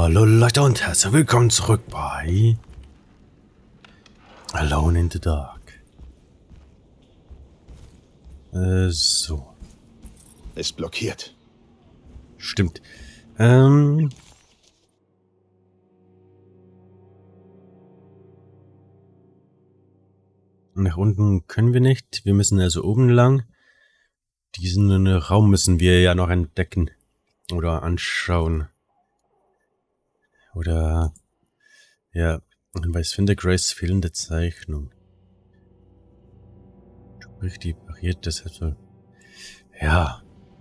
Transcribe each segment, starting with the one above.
Hallo Leute und herzlich willkommen zurück bei Alone in the Dark. So. Ist blockiert. Stimmt. Nach unten können wir nicht. Wir müssen also oben lang. Diesen Raum müssen wir ja noch entdecken. Oder anschauen. Oder... Ja, bei Finde Grace fehlende Zeichnung. Sprich, die pariert deshalb so. Ja.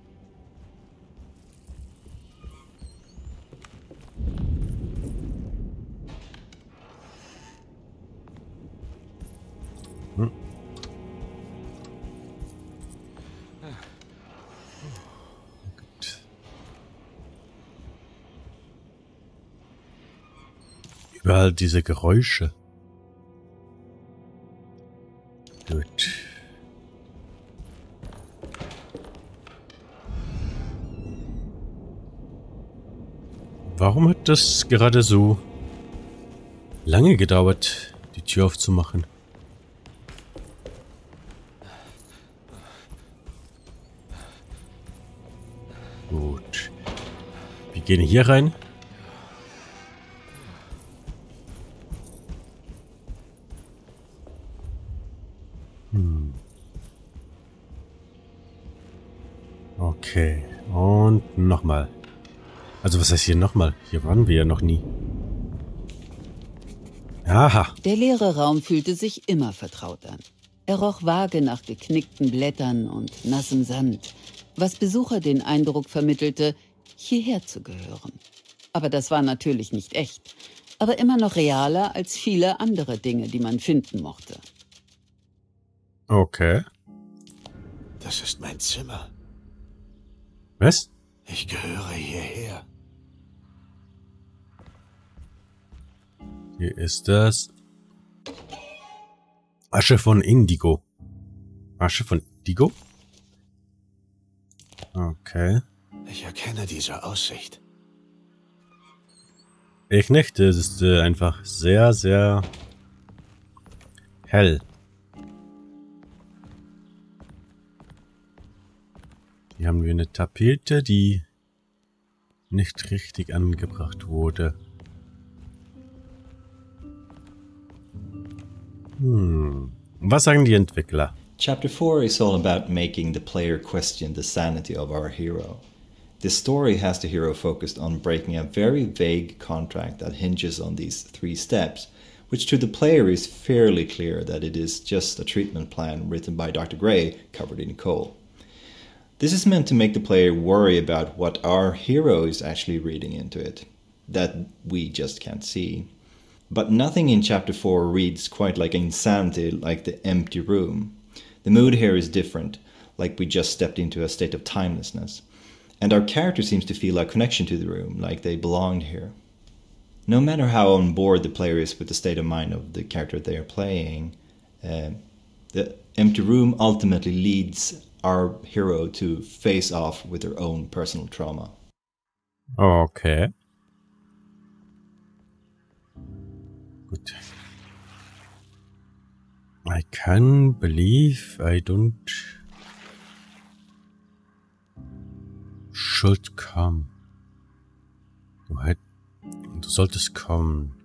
Gut. Überall diese Geräusche. Gut. Warum hat das gerade so lange gedauert, die Tür aufzumachen? Gut. Wir gehen hier rein. Okay. Und nochmal. Also was heißt hier nochmal? Hier waren wir ja noch nie. Aha. Der leere Raum fühlte sich immer vertraut an. Er roch vage nach geknickten Blättern und nassem Sand, was Besucher den Eindruck vermittelte, hierher zu gehören. Aber das war natürlich nicht echt, aber immer noch realer als viele andere Dinge, die man finden mochte. Okay. Das ist mein Zimmer. Was? Ich gehöre hierher. Hier ist das. Asche von Indigo. Asche von Indigo? Okay. Ich erkenne diese Aussicht. Ich nicht. Es ist einfach sehr, sehr hell. Hier haben wir eine Tapete, die nicht richtig angebracht wurde. Was sagen die Entwickler? Chapter 4 is all about making the player question the sanity of our hero. This story has the hero focused on breaking a very vague contract that hinges on these 3 steps, which to the player is fairly clear that it is just a treatment plan written by Dr. Gray covered in coal. This is meant to make the player worry about what our hero is actually reading into it, that we just can't see. But nothing in Chapter 4 reads quite like insanity like the empty room. The mood here is different, like we just stepped into a state of timelessness. And our character seems to feel a connection to the room, like they belonged here. No matter how on board the player is with the state of mind of the character they are playing, the empty room ultimately leads our hero to face off with their own personal trauma. Okay. Gut. I can't believe I don't should come. Du solltest kommen.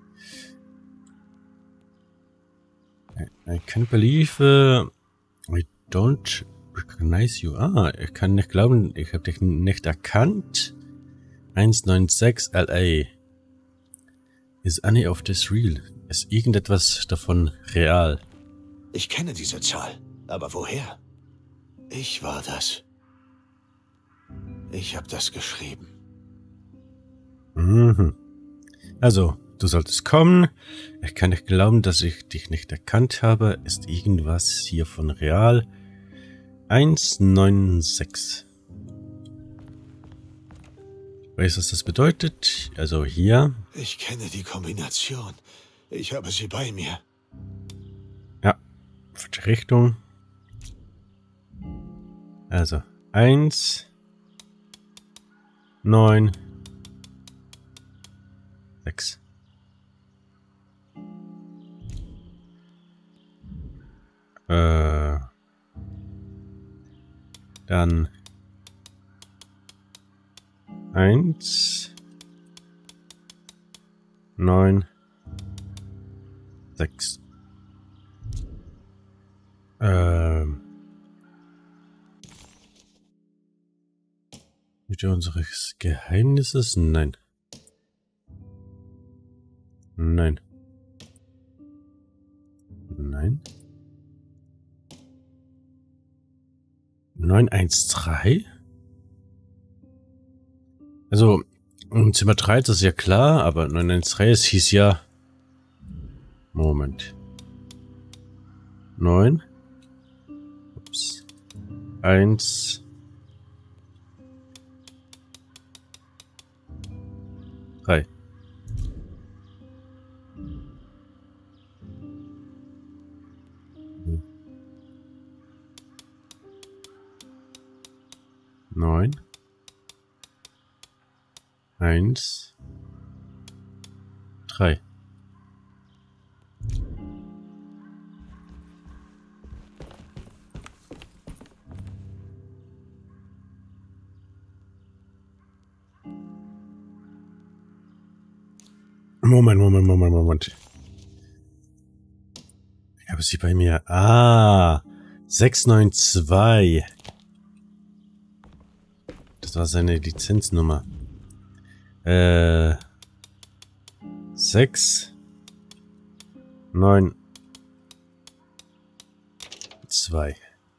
I can't believe I don't recognize you. Ich kann nicht glauben, ich habe dich nicht erkannt. 196 LA. Is any of this real? Ist irgendetwas davon real? Ich kenne diese Zahl, aber woher? Ich war das. Ich habe das geschrieben. Also, du solltest kommen. Ich kann nicht glauben, dass ich dich nicht erkannt habe. Ist irgendwas hiervon real? 196. Weißt du, was das bedeutet? Also hier. Ich kenne die Kombination. Ich habe sie bei mir. Ja, falsche Richtung. Also 1, 9, 6. Dann 1, 9, 6. Wieder unseres Geheimnisses? Nein. Nein. Nein. 913? Also, Zimmer 3 ist ja klar, aber 913, es hieß ja... Moment. 9. Ups. 1. 3. Neun. 1. 3. Moment. Ich habe sie bei mir. 692. Das war seine Lizenznummer. 6, 9, 2.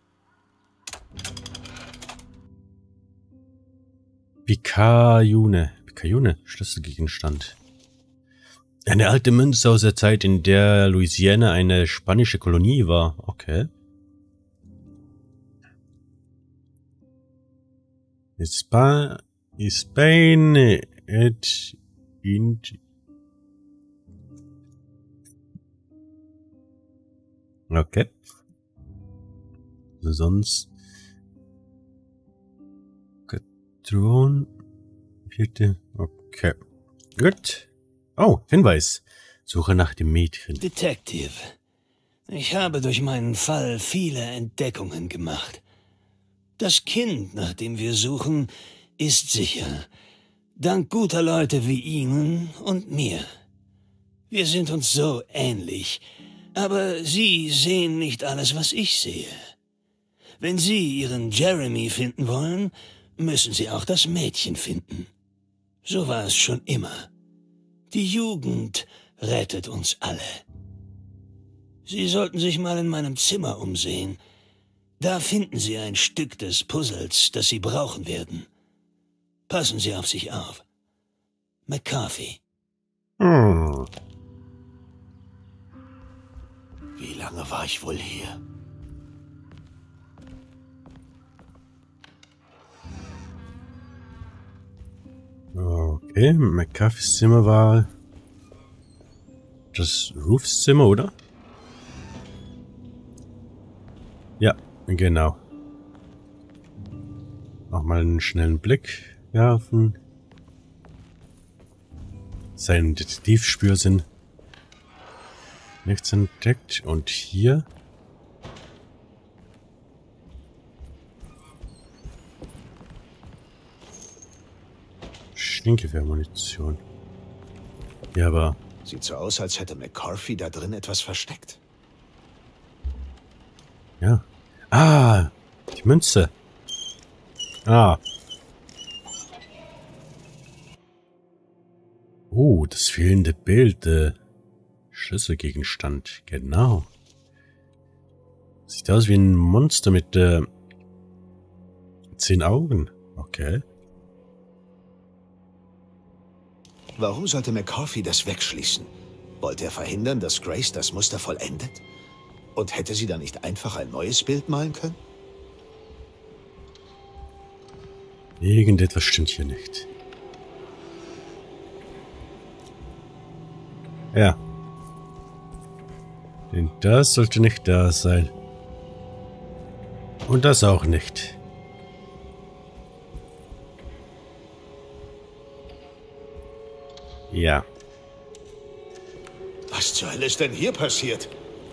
Pikajune, Schlüsselgegenstand. Eine alte Münze aus der Zeit, in der Louisiana eine spanische Kolonie war. Okay. Spain et Ind. Okay. Sonst. Thron. 4. Okay. Gut. Oh, Hinweis. Suche nach dem Mädchen. Detective. Ich habe durch meinen Fall viele Entdeckungen gemacht. Das Kind, nach dem wir suchen, ist sicher. Dank guter Leute wie Ihnen und mir. Wir sind uns so ähnlich, aber Sie sehen nicht alles, was ich sehe. Wenn Sie Ihren Jeremy finden wollen, müssen Sie auch das Mädchen finden. So war es schon immer. Die Jugend rettet uns alle. Sie sollten sich mal in meinem Zimmer umsehen. Da finden Sie ein Stück des Puzzles, das Sie brauchen werden. Passen Sie auf sich auf. McCarthy. Wie lange war ich wohl hier? Okay, McCarthys Zimmer war das Roofs Zimmer, oder? Ja, genau. Nochmal einen schnellen Blick werfen. Seinen Detektivspürsinn. Nichts entdeckt. Und hier? Stinkewehrmunition. Ja, aber... Sieht so aus, als hätte McCarthy da drin etwas versteckt. Ja. Die Münze. Oh, das fehlende Bild. Schlüsselgegenstand. Genau. Sieht aus wie ein Monster mit 10 Augen. Okay. Warum sollte McCarthy das wegschließen? Wollte er verhindern, dass Grace das Muster vollendet? Und hätte sie dann nicht einfach ein neues Bild malen können? Irgendetwas stimmt hier nicht. Ja. Denn das sollte nicht da sein. Und das auch nicht. Ja. Was zur Hölle ist denn hier passiert?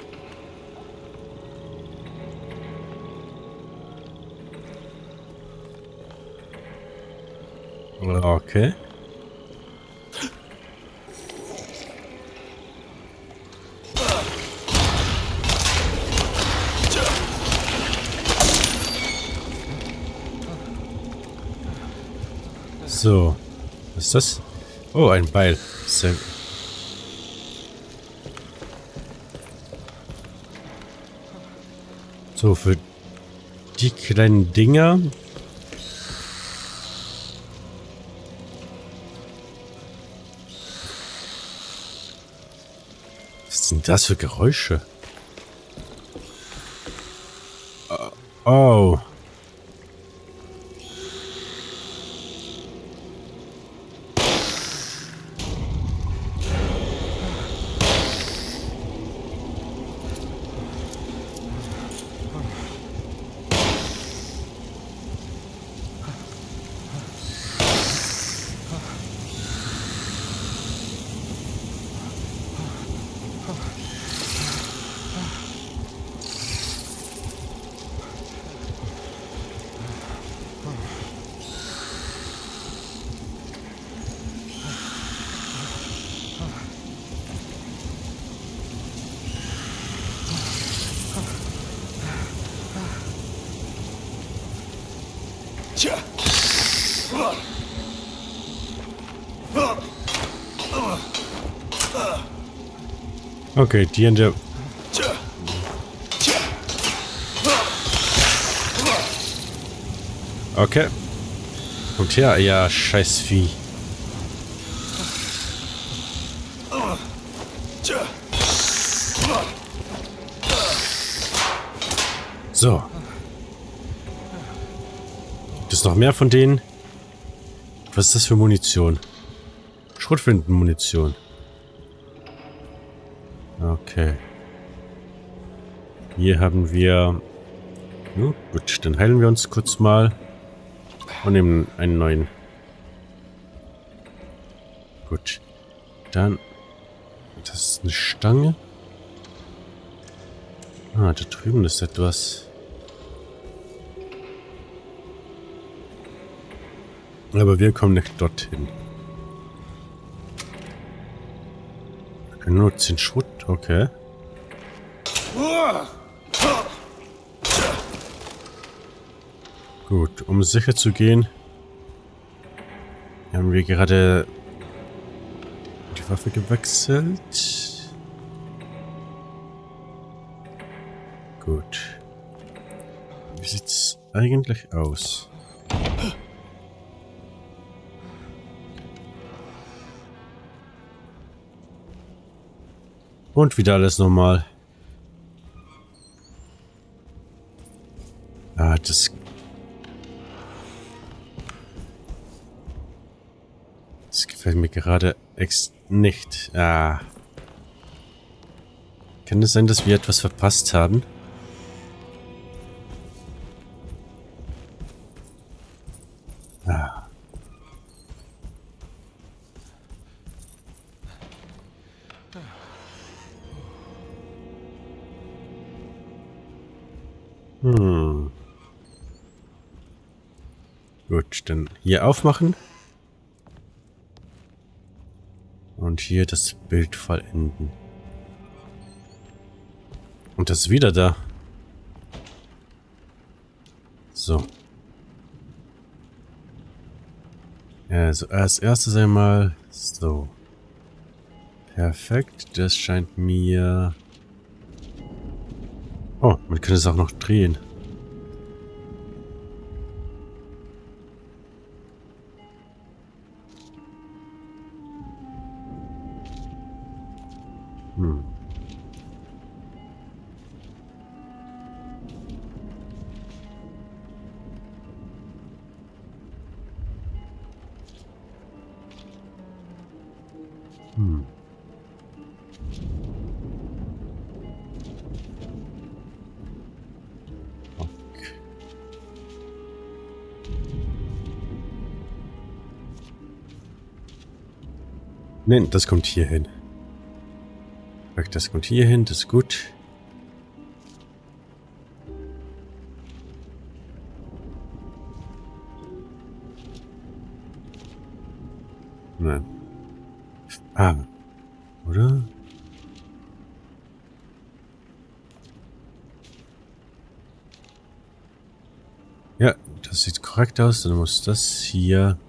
Okay. So. Was ist das? Oh, ein Beil. Sehr gut. So, für die kleinen Dinger. Was sind das für Geräusche? Oh. Tja. Okay, die in der... Okay. Kommt her, ja, scheiß Vieh. So. Gibt es noch mehr von denen? Was ist das für Munition? Schrotflintenmunition. Okay. Hier haben wir... Ja, gut, dann heilen wir uns kurz mal. Und nehmen einen neuen. Gut. Dann... Das ist eine Stange. Ah, da drüben ist etwas. Aber wir kommen nicht dorthin. Wir können nur 10 Schrot. Okay. Gut, um sicher zu gehen, haben wir gerade die Waffe gewechselt. Gut. Wie sieht's eigentlich aus? Und wieder alles normal. Ah, das gefällt mir gerade nicht. Ah. Kann es sein, dass wir etwas verpasst haben? Ah. Gut, dann hier aufmachen. Und hier das Bild vollenden. Und das ist wieder da. So. Also als erstes einmal so. Perfekt, das scheint mir... Oh, man könnte es auch noch drehen. Okay. Nein, das kommt hier hin. Das kommt hier hin, das ist gut. Nein. Ah. Oder? Ja, das sieht korrekt aus. Dann muss das hier...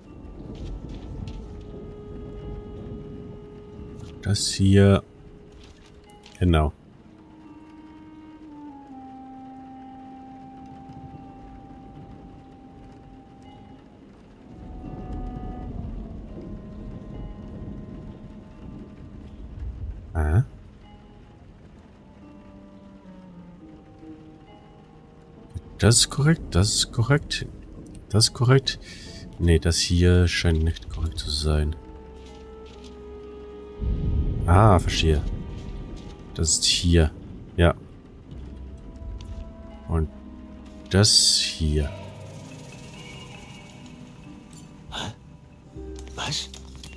Das hier... Genau. Ah. Das ist korrekt, das ist korrekt. Das ist korrekt. Nee, das hier scheint nicht korrekt zu sein. Ah, verstehe. Das ist hier. Ja. Und das hier. Was?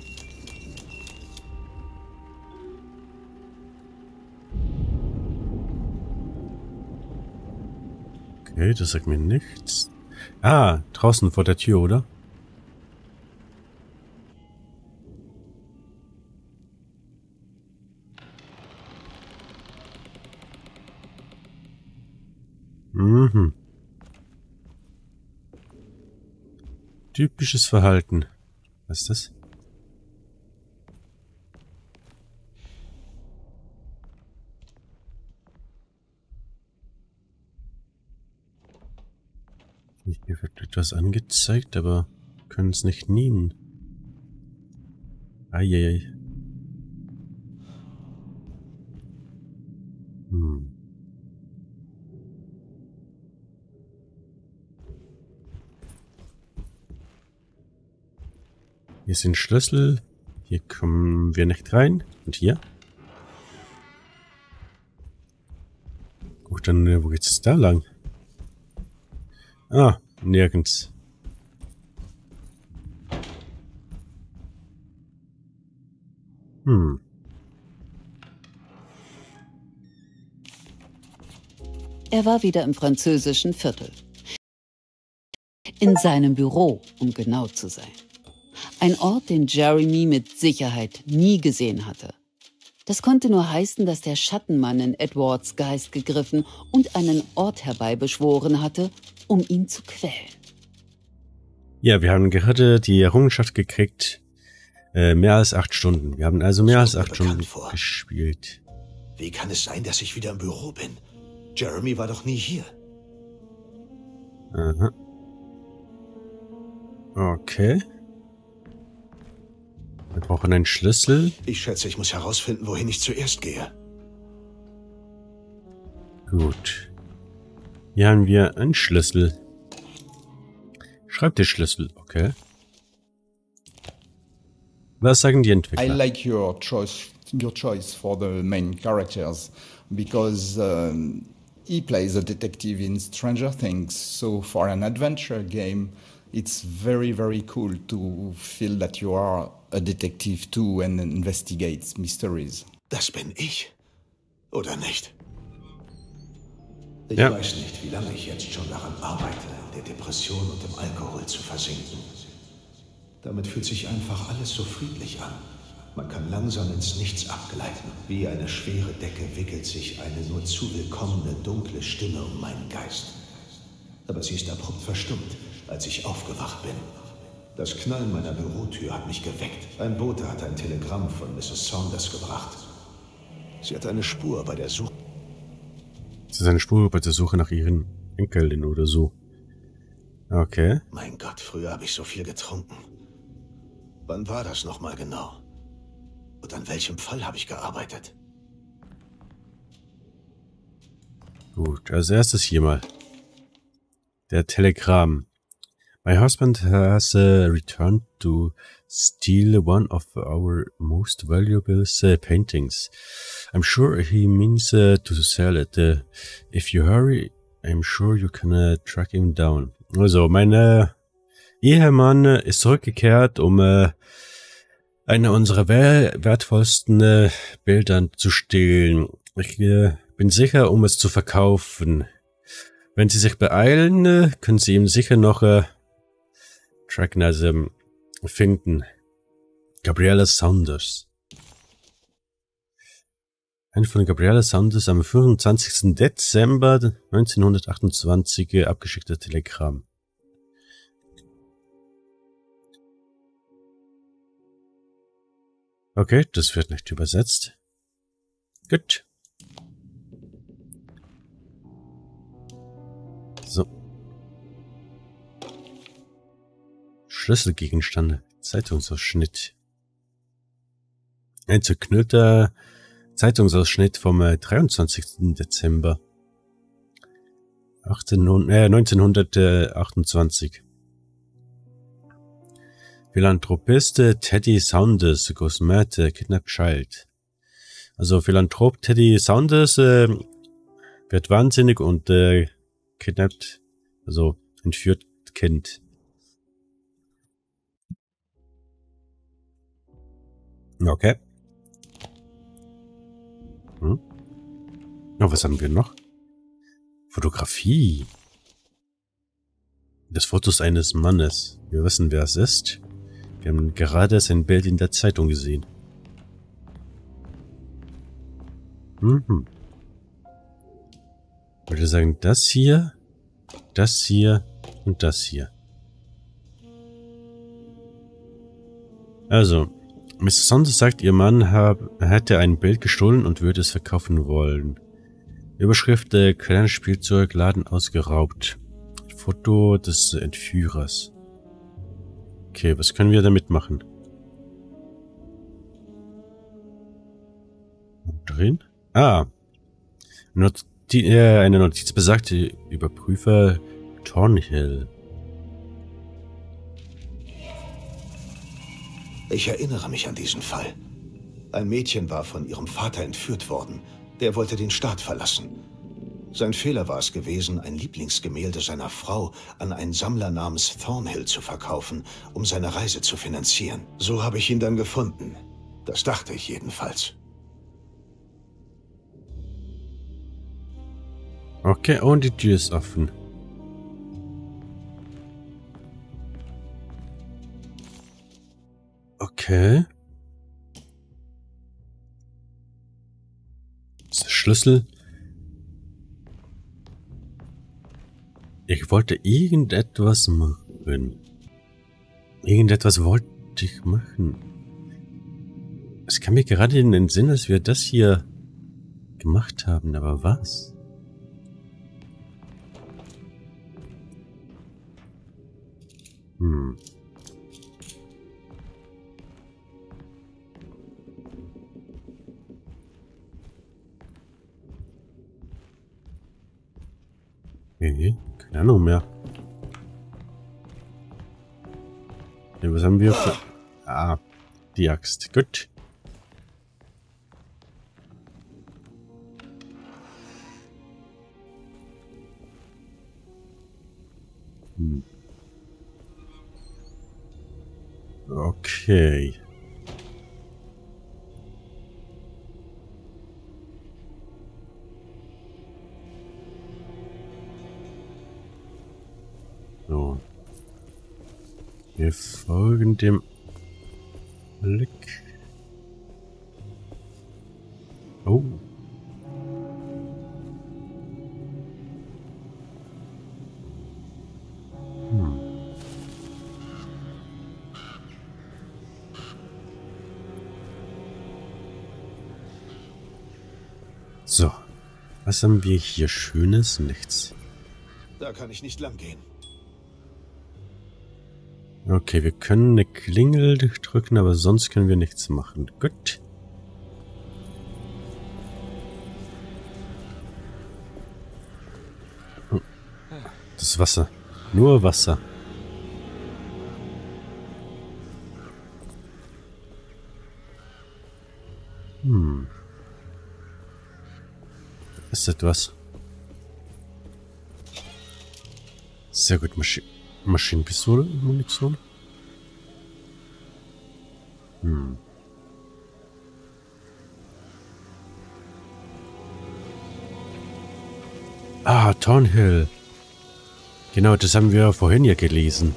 Okay, das sagt mir nichts. Ah, draußen vor der Tür, oder? Mhm. Typisches Verhalten. Was ist das? Hier wird etwas angezeigt, aber können es nicht nehmen. Eieiei. Hier sind Schlüssel. Hier kommen wir nicht rein. Und hier? Gut, dann wo geht's da lang? Ah, nirgends. Er war wieder im französischen Viertel. In seinem Büro, um genau zu sein. Ein Ort, den Jeremy mit Sicherheit nie gesehen hatte. Das konnte nur heißen, dass der Schattenmann in Edwards Geist gegriffen und einen Ort herbeibeschworen hatte, um ihn zu quälen. Ja, wir haben gerade die Errungenschaft gekriegt. Mehr als 8 Stunden. Wir haben also mehr als 8 Stunden gespielt. Wie kann es sein, dass ich wieder im Büro bin? Jeremy war doch nie hier. Aha. Okay. Wir brauchen einen Schlüssel. Ich schätze, ich muss herausfinden, wohin ich zuerst gehe. Gut. Hier haben wir einen Schlüssel. Schreibtischschlüssel, okay. Was sagen die Entwickler? I like your choice for the main characters because he plays a detective in Stranger Things. So for an adventure game, it's very, very cool to feel that you are a detective too and investigates mysteries. Das bin ich. Oder nicht? Ich Ja. weiß nicht, wie lange ich jetzt schon daran arbeite, in der Depression und im Alkohol zu versinken. Damit fühlt sich einfach alles so friedlich an. Man kann langsam ins Nichts abgleiten. Wie eine schwere Decke wickelt sich eine nur zu willkommene dunkle Stimme um meinen Geist. Aber sie ist abrupt verstummt, als ich aufgewacht bin. Das Knallen meiner Bürotür hat mich geweckt. Ein Bote hat ein Telegramm von Mrs. Saunders gebracht. Sie hat eine Spur bei der Suche. Das ist eine Spur bei der Suche nach ihren Enkelin oder so. Okay. Mein Gott, früher habe ich so viel getrunken. Wann war das nochmal genau? Und an welchem Fall habe ich gearbeitet? Gut, als erstes hier mal. Der Telegramm. My husband has returned to steal one of our most valuable paintings. I'm sure he means to sell it. If you hurry, I'm sure you can track him down. Also, mein Ehemann ist zurückgekehrt, um eine unserer wertvollsten Bilder zu stehlen. Ich bin sicher, um es zu verkaufen. Wenn Sie sich beeilen, können Sie ihm sicher noch Tracknase finden. Gabriella Saunders. Ein von Gabriella Saunders am 25. Dezember 1928 abgeschickter Telegramm. Okay, das wird nicht übersetzt. Gut. So. Schlüsselgegenstand. Zeitungsausschnitt. Ein zerknüllter Zeitungsausschnitt vom 23. Dezember 1928. Philanthropist Teddy Saunders goes mad, kidnapped child. Also Philanthrop Teddy Saunders wird wahnsinnig und kidnappt, also entführt Kind. Okay. Oh, was haben wir noch? Fotografie. Des Fotos eines Mannes. Wir wissen, wer es ist. Wir haben gerade sein Bild in der Zeitung gesehen. Ich würde sagen, das hier und das hier. Also, Mr. Saunders sagt, ihr Mann hätte ein Bild gestohlen und würde es verkaufen wollen. Überschrift, kleines Spielzeug, Laden ausgeraubt. Foto des Entführers. Okay, was können wir damit machen? Drehen? Ah. Eine Notiz besagt, Überprüfer Thornhill. Ich erinnere mich an diesen Fall. Ein Mädchen war von ihrem Vater entführt worden. Der wollte den Staat verlassen. Sein Fehler war es gewesen, ein Lieblingsgemälde seiner Frau an einen Sammler namens Thornhill zu verkaufen, um seine Reise zu finanzieren. So habe ich ihn dann gefunden. Das dachte ich jedenfalls. Okay, und die Tür ist offen. Okay. Das ist der Schlüssel. Ich wollte irgendetwas machen. Irgendetwas wollte ich machen. Es kam mir gerade in den Sinn, dass wir das hier gemacht haben, aber was? Okay, keine Ahnung mehr. Ja, was haben wir für... Ah, die Axt. Gut. Okay. So. Wir folgen dem Blick. Oh. So, was haben wir hier Schönes? Nichts. Da kann ich nicht lang gehen. Okay, wir können eine Klingel drücken, aber sonst können wir nichts machen. Gut. Das Wasser. Nur Wasser. Ist etwas. Sehr gut, Maschinenpistole, Munition. Ah, Thornhill. Genau, das haben wir vorhin ja gelesen.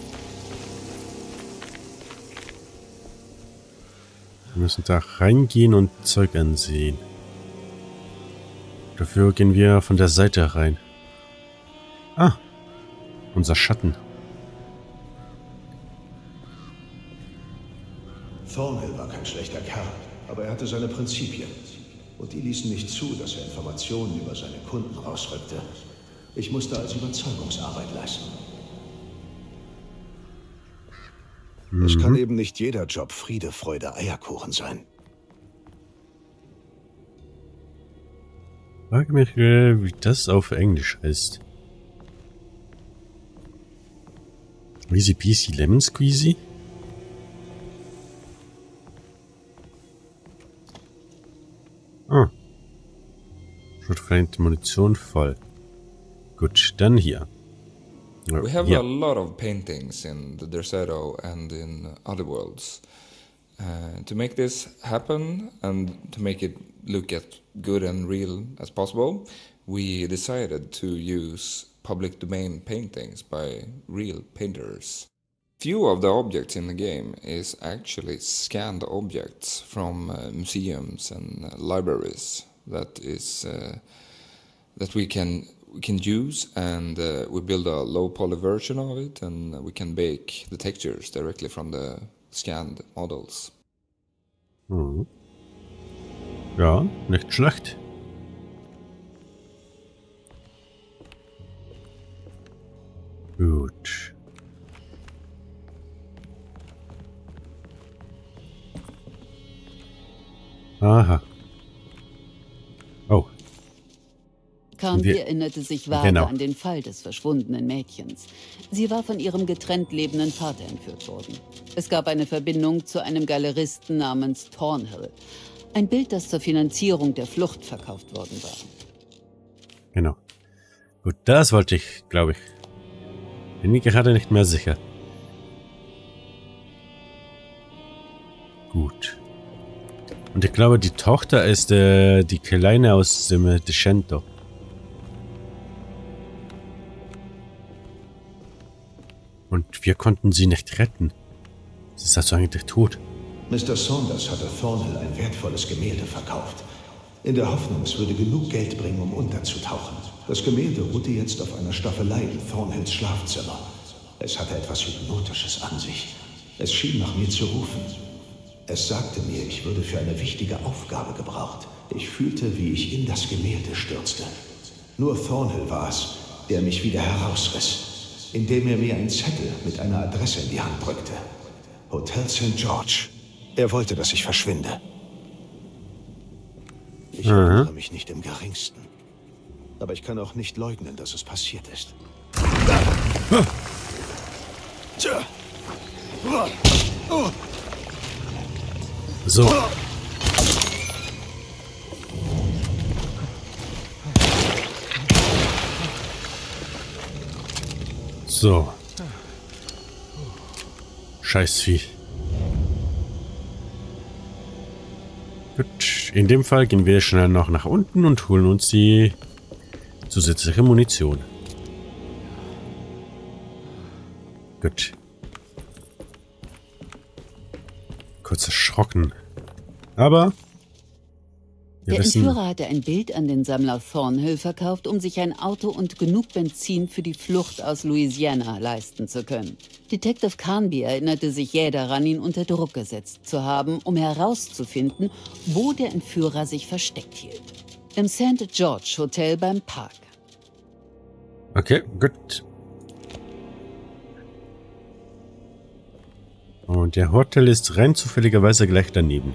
Wir müssen da reingehen und Zeug ansehen. Dafür gehen wir von der Seite rein. Ah, unser Schatten. Thornhill war kein schlechter Kerl, aber er hatte seine Prinzipien. Und die ließen nicht zu, dass er Informationen über seine Kunden rausrückte. Ich musste also Überzeugungsarbeit leisten. Es kann eben nicht jeder Job Friede, Freude, Eierkuchen sein. Frage mich, wie das auf Englisch heißt. Easy peasy lemon squeezy? Ah. Schrotfreie Munition voll. Gut, dann hier. We have a lot of paintings in the Deserto and in other worlds. To make this happen and to make it look as good and real as possible, we decided to use public domain paintings by real painters. Few of the objects in the game is actually scanned objects from museums and libraries that we can use, and we build a low poly version of it, and we can bake the textures directly from the scanned models. Mhm. Ja, nicht schlecht. Gut. Aha. Oh. Carnby erinnerte sich vage an den Fall des verschwundenen Mädchens. Sie war von ihrem getrennt lebenden Vater entführt worden. Es gab eine Verbindung zu einem Galeristen namens Thornhill. Ein Bild, das zur Finanzierung der Flucht verkauft worden war. Genau. Gut, das wollte ich, glaube ich. Bin mir gerade nicht mehr sicher. Gut. Und ich glaube, die Tochter ist die Kleine aus dem Descento. Und wir konnten sie nicht retten. Sie ist also eigentlich tot. Mr. Saunders hatte Thornhill ein wertvolles Gemälde verkauft. In der Hoffnung, es würde genug Geld bringen, um unterzutauchen. Das Gemälde ruhte jetzt auf einer Staffelei in Thornhills Schlafzimmer. Es hatte etwas Hypnotisches an sich. Es schien nach mir zu rufen. Es sagte mir, ich würde für eine wichtige Aufgabe gebraucht. Ich fühlte, wie ich in das Gemälde stürzte. Nur Thornhill war es, der mich wieder herausriss, indem er mir einen Zettel mit einer Adresse in die Hand drückte. Hotel St. George. Er wollte, dass ich verschwinde. Ich erinnere mich nicht im Geringsten. Aber ich kann auch nicht leugnen, dass es passiert ist. So. So. Scheißvieh. Gut, in dem Fall gehen wir schnell noch nach unten und holen uns die zusätzliche Munition. Gut. Kurz erschrocken. Aber der Entführer hatte ein Bild an den Sammler Thornhill verkauft, um sich ein Auto und genug Benzin für die Flucht aus Louisiana leisten zu können. Detective Carnby erinnerte sich jäh daran, ihn unter Druck gesetzt zu haben, um herauszufinden, wo der Entführer sich versteckt hielt. Im St. George Hotel beim Park. Okay, gut. Und der Hotel ist rein zufälligerweise gleich daneben.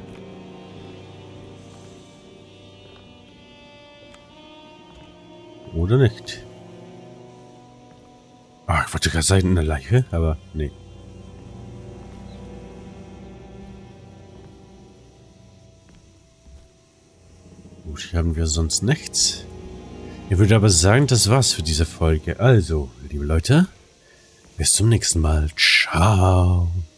Oder nicht? Ah, ich wollte gerade sagen, eine Leiche, aber nee. Gut, hier haben wir sonst nichts. Ich würde aber sagen, das war's für diese Folge. Also, liebe Leute, bis zum nächsten Mal. Ciao.